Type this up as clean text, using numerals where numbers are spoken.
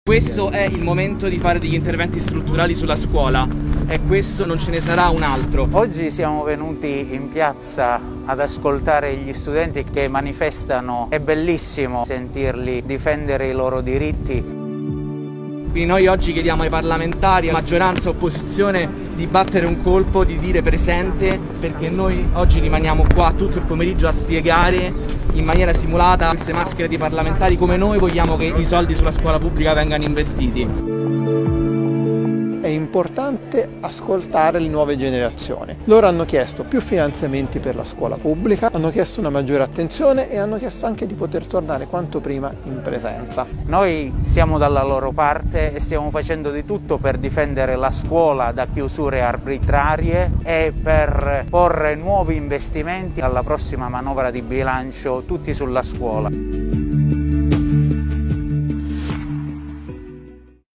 Questo è il momento di fare degli interventi strutturali sulla scuola e questo non ce ne sarà un altro. Oggi siamo venuti in piazza ad ascoltare gli studenti che manifestano. È bellissimo sentirli difendere i loro diritti. Quindi noi oggi chiediamo ai parlamentari, maggioranza e opposizione, di battere un colpo, di dire presente, perché noi oggi rimaniamo qua tutto il pomeriggio a spiegare in maniera simulata queste maschere di parlamentari come noi vogliamo che i soldi sulla scuola pubblica vengano investiti. È importante ascoltare le nuove generazioni. Loro hanno chiesto più finanziamenti per la scuola pubblica, hanno chiesto una maggiore attenzione e hanno chiesto anche di poter tornare quanto prima in presenza. Noi siamo dalla loro parte e stiamo facendo di tutto per difendere la scuola da chiusure arbitrarie e per porre nuovi investimenti alla prossima manovra di bilancio, tutti sulla scuola.